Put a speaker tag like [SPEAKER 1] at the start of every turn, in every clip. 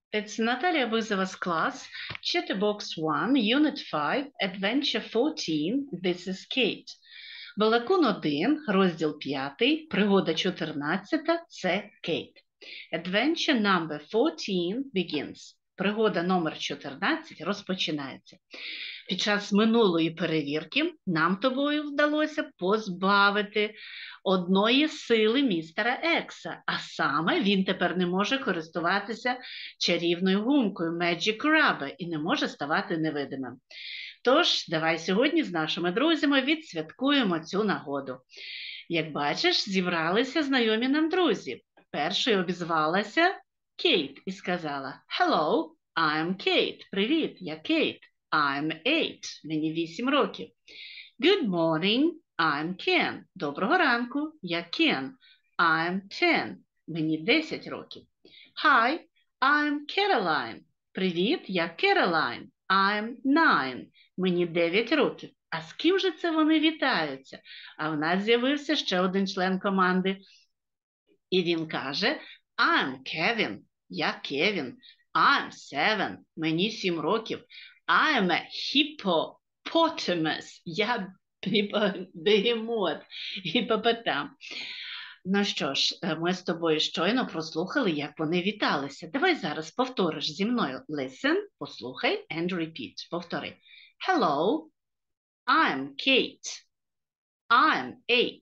[SPEAKER 1] It's Natalia Buzova's class, Chatterbox 1, Unit 5, Adventure 14, This is Kate. Балакун 1, розділ 5, пригода 14, це Кейт. Adventure number 14 begins. Пригода номер 14 розпочинається. Під час минулої перевірки нам тобою вдалося позбавити одної сили містера Екса, а саме він тепер не може користуватися чарівною гумкою Magic Rubber і не може ставати невидимим. Тож, давай сьогодні з нашими друзями відсвяткуємо цю нагоду. Як бачиш, зібралися знайомі нам друзі. Першою обізвалася Кейт і сказала «Hello, I'm Kate». Привіт, я Кейт. I'm 8. Мені 8 років. Good morning, I'm Ken. Доброго ранку, я Ken. I'm 10. Мені 10 років. Hi, I'm Caroline. Привіт, я Caroline. I'm 9. Мені 9 років. А з ким же це вони вітаються? А в нас з'явився ще один член команди. І він каже, I'm Kevin. Я Кевін. I'm 7. Мені 7 років. I'm a hippopotamus. Я бегемот. Гіпопотам. Ну що ж, ми з тобою щойно прослухали, як вони віталися. Давай зараз повториш зі мною. Listen, послухай and repeat. Повтори. Hello, I'm Kate. I'm 8.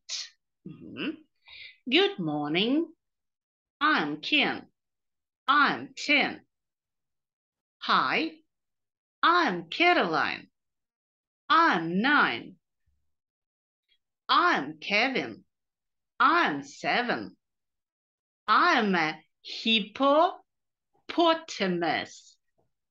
[SPEAKER 1] Good morning. I'm Ken. I'm 10. Hi, I'm Caroline. I'm 9. I'm Kevin. I'm 7. I'm a hippopotamus.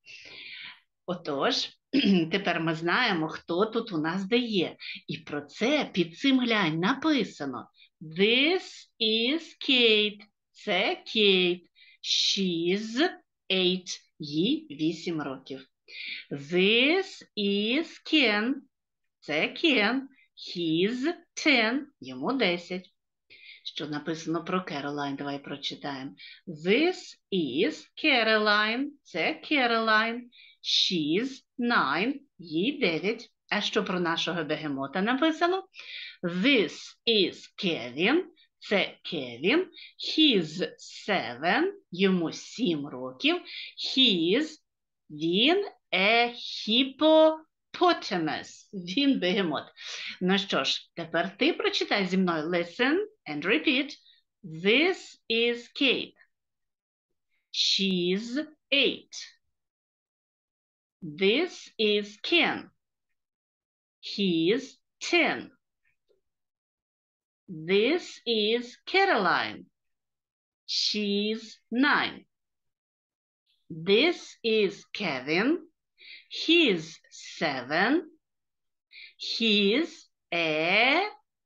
[SPEAKER 1] Отож, тепер ми знаємо, хто тут у нас де є. І про це під цим глянь написано. This is Kate. Це Кейт. She's 8. Їй 8 років. This is Ken. Це Кен. He's 10. Йому 10. Що написано про Caroline? Давай прочитаємо. This is Caroline. Це Caroline. She's 9. Їй 9. А що про нашого бегемота написано? This is Kevin. Це Кевін. He's 7. Йому 7 років. Він a hippopotamus. Він бегемот. Ну що ж, тепер ти прочитай зі мною. Listen and repeat. This is Kate. She's 8. This is Ken. He's 10. This is Caroline. She's 9. This is Kevin. He's 7. He's a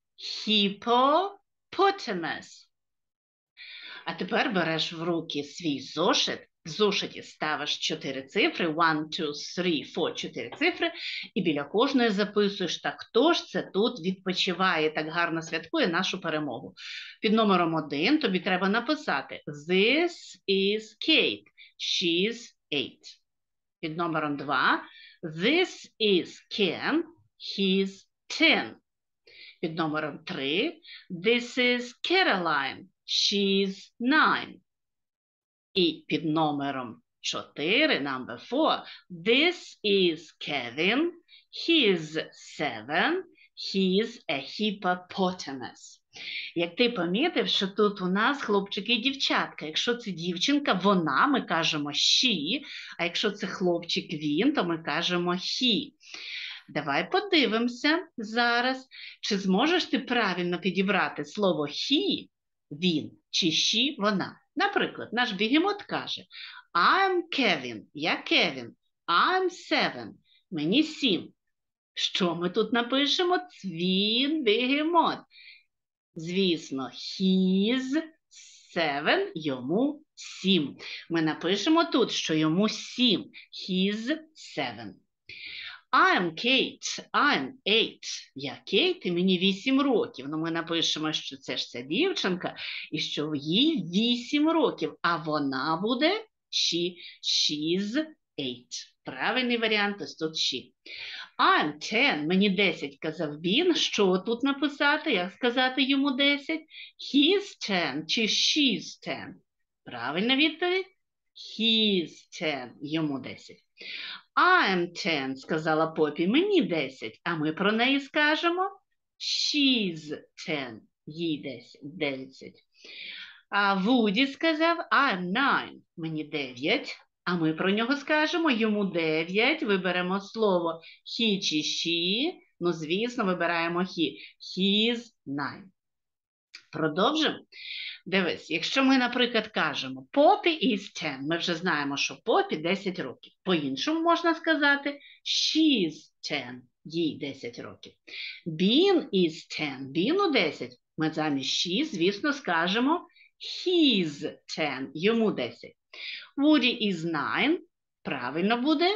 [SPEAKER 1] hippopotamus. А тепер береш в руки свій зошит. В зошиті ставиш 4 цифри. 1, 2, 3, 4, 4 цифри. І біля кожної записуєш, так хто ж це тут відпочиває, так гарно святкує нашу перемогу. Під номером 1 тобі треба написати This is Kate. She's 8. Під номером 2 This is Ken. He's 10. Під номером 3 This is Caroline. She's 9. І під номером 4, number 4, This is Kevin. He's 7. He's a hippopotamus. Як ти помітив, що тут у нас хлопчики і дівчатка. Якщо це дівчинка, вона, ми кажемо she, а якщо це хлопчик він, то ми кажемо he. Давай подивимося зараз, чи зможеш ти правильно підібрати слово he, він, чи she, вона. Наприклад, наш бегемот каже I'm Kevin, я Кевін, I'm 7, мені 7. Що ми тут напишемо? Він бегемот. Звісно, he's 7, йому 7. Ми напишемо тут, що йому 7. He's 7. I'm Kate, I'm 8. Я Кейт, і мені 8 років. Ну, ми напишемо, що це ж ця дівчинка, і що їй 8 років, а вона буде she, she's 8. Правильний варіант, ось тут she. I'm 10, мені 10, казав він. Що тут написати? Як сказати йому 10? He's 10 чи she's 10? Правильна відповідь? He's 10, йому 10. I'm 10, сказала Попі, мені 10, а ми про неї скажемо she's 10, їй 10. А Вуді сказав I'm 9, мені 9, а ми про нього скажемо йому 9, виберемо слово he чи she, ну звісно вибираємо he, he's 9. Продовжимо? Дивись, якщо ми, наприклад, кажемо Poppy is 10, ми вже знаємо, що Попі 10 років. По-іншому можна сказати she's 10, їй 10 років. Bean is 10, Біну 10. Ми замість she, звісно, скажемо he's 10, йому 10. Woody is 9, правильно буде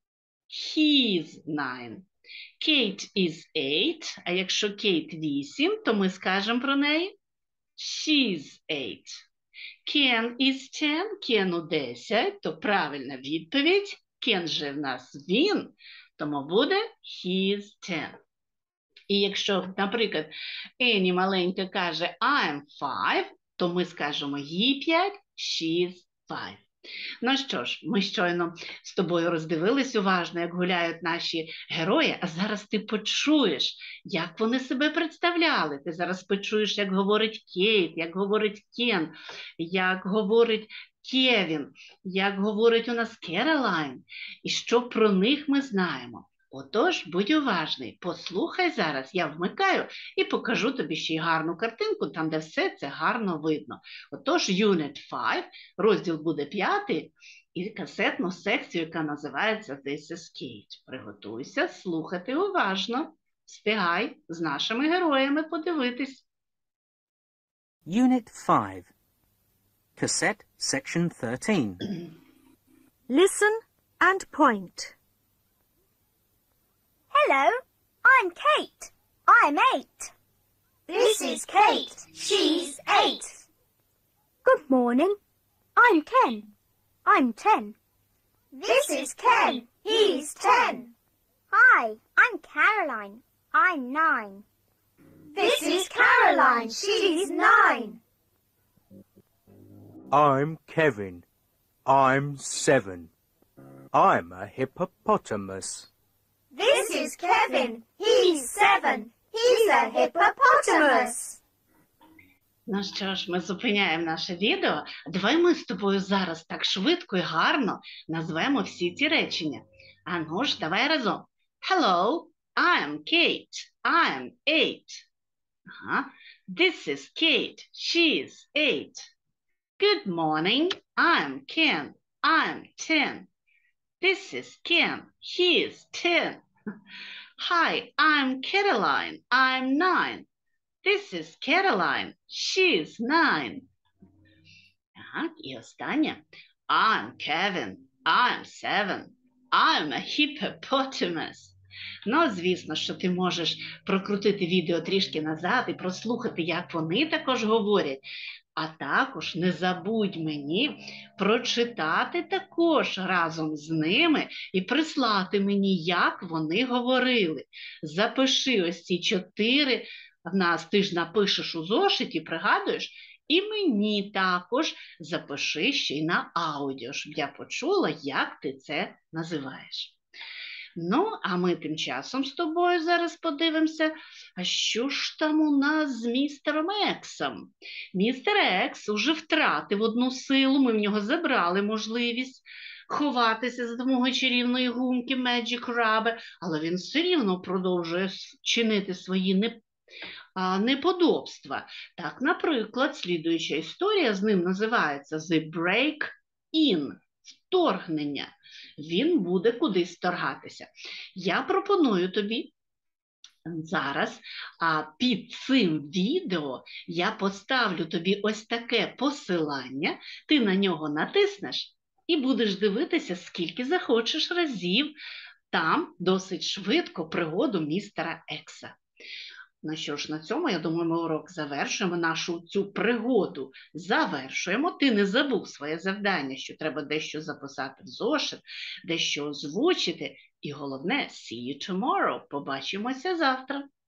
[SPEAKER 1] he's 9. Kate is 8, а якщо Кейт 8, то ми скажемо про неї she's 8. Ken is 10, Кену 10, то правильна відповідь. Ken же в нас він, тому буде he's 10. І якщо, наприклад, Ені маленька каже I'm 5, то ми скажемо їй 5, she's 5. Ну що ж, ми щойно з тобою роздивились уважно, як гуляють наші герої, а зараз ти почуєш, як вони себе представляли. Ти зараз почуєш, як говорить Кейт, як говорить Кен, як говорить Кевін, як говорить у нас Керолайн, і що про них ми знаємо. Отож, будь уважний, послухай зараз, я вмикаю і покажу тобі ще й гарну картинку, там, де все це гарно видно. Отож, Unit 5, розділ буде 5, і касетну секцію, яка називається This is Kate. Приготуйся слухати уважно, встигай з нашими героями подивитись.
[SPEAKER 2] Unit 5, Cassette Section 13.
[SPEAKER 3] Listen and point.
[SPEAKER 4] Hello, I'm Kate. I'm 8. This is Kate. She's 8.
[SPEAKER 3] Good morning. I'm Ken. I'm 10.
[SPEAKER 4] This is Ken. He's 10.
[SPEAKER 5] Hi, I'm Caroline. I'm 9.
[SPEAKER 4] This is Caroline. She's 9.
[SPEAKER 2] I'm Kevin. I'm 7. I'm a hippopotamus.
[SPEAKER 4] This is Kevin. He's 7. He's a hippopotamus.
[SPEAKER 1] Ну що ж, ми зупиняємо наше відео. Давай ми з тобою зараз так швидко і гарно назвемо всі ці речення. А ну ж, давай разом. Hello, I'm Kate. I'm 8. Ага. This is Kate. She's 8. Good morning. I'm Ken. I'm 10. This is Ken. He's 10. Hi, I'm Caroline. I'm 9. This is Caroline. She's 9. Так, і останнє. I'm Kevin. I'm 7. I'm a hippopotamus. Ну, звісно, що ти можеш прокрутити відео трішки назад і прослухати, як вони також говорять. А також не забудь мені прочитати також разом з ними і прислати мені, як вони говорили. Запиши ось ці 4 в нас, ти ж напишеш у зошиті, пригадуєш, і мені також запиши ще й на аудіо, щоб я почула, як ти це називаєш. Ну, а ми тим часом з тобою зараз подивимося, а що ж там у нас з містером Ексом? Містер Екс уже втратив одну силу, ми в нього забрали можливість ховатися за допомогою чарівної гумки Magic Rabbit, але він все рівно продовжує чинити свої неподобства. Так, наприклад, слідуюча історія з ним називається The Break-In – вторгнення. Він буде кудись вторгатися. Я пропоную тобі зараз під цим відео я поставлю тобі ось таке посилання, ти на нього натиснеш і будеш дивитися, скільки захочеш разів там досить швидко пригоду містера Екса. Ну що ж, на цьому, я думаю, ми урок завершуємо, нашу цю пригоду завершуємо. Ти не забув своє завдання, що треба дещо записати в зошит, дещо озвучити. І головне, see you tomorrow. Побачимося завтра.